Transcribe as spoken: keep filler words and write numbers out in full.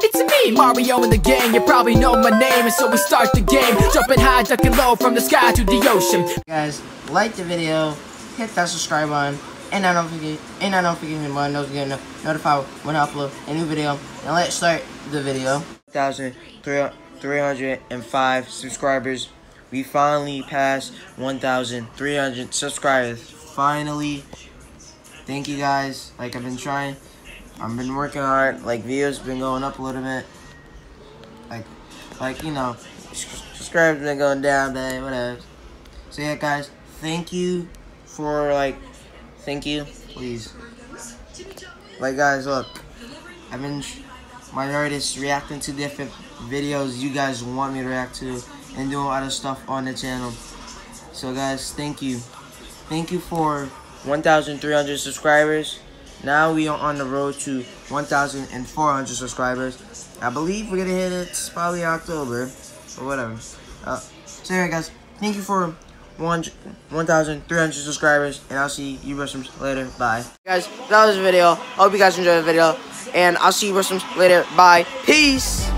It's me, Mario and the gang, you probably know my name. And so we start the game, jumping high, ducking low, from the sky to the ocean. Guys, like the video, hit that subscribe button, and I don't forget, and I don't forget to button those get notified when I upload a new video. And let's start the video. one thousand three hundred five subscribers. We finally passed one thousand three hundred subscribers. Finally. Thank you guys. Like, I've been trying. I've been working hard. Like, videos been going up a little bit. Like, like you know, subscribers been going down, but whatever. So yeah, guys. Thank you for like. Thank you, please. Like, guys, look. I've been my artists reacting to different videos you guys want me to react to, and doing other stuff on the channel. So guys, thank you. Thank you for one thousand three hundred subscribers. Now we are on the road to one thousand four hundred subscribers. I believe we're gonna hit it probably October or whatever. Uh, so yeah, guys, thank you for one thousand three hundred subscribers, and I'll see you Russians later. Bye. Guys, that was the video. I hope you guys enjoyed the video, and I'll see you Russians later. Bye. Peace.